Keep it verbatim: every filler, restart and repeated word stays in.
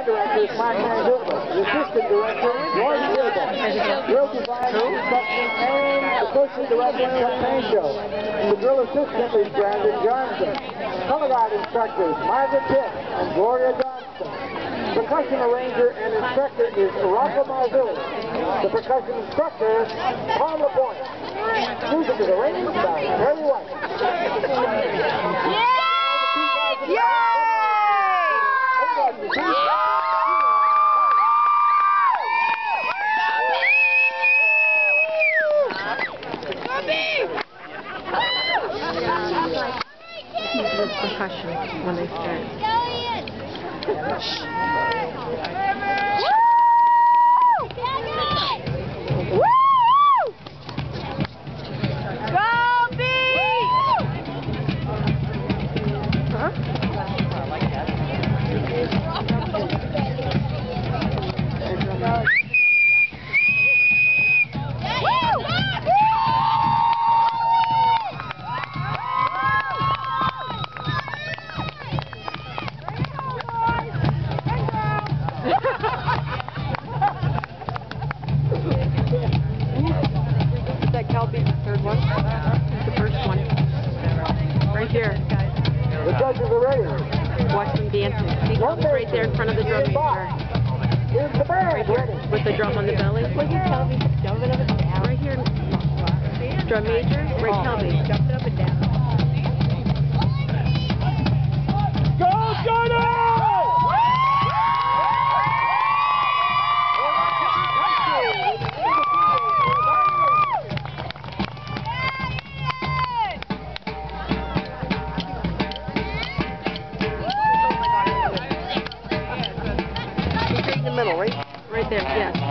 director is Mark Manzullo. The assistant director is George Gilbert. Drill design, instruction, and associate director Chuck Pancho. The drill assistant is Brandon Johnson. Color guard instructors Margaret Pitt and Gloria Johnston. Percussion arranger and instructor is Rocco Marzulli. The percussion instructor, Paul LaPointe. Music is arranged by Terry White. Yay! Yay! Percussion when they start. Kelby, the third one. The first one. Right here. The judges are ready. Watch them dancing. See, Kelby's right there in front of the drum major. Here's the band Right here, ready. with the drum on the belly. Look at Kelby jumping up and down. Right here. Drum major, right Kelby. Jumping up and down. Go, Johnny! Middle, right? Right there, yeah.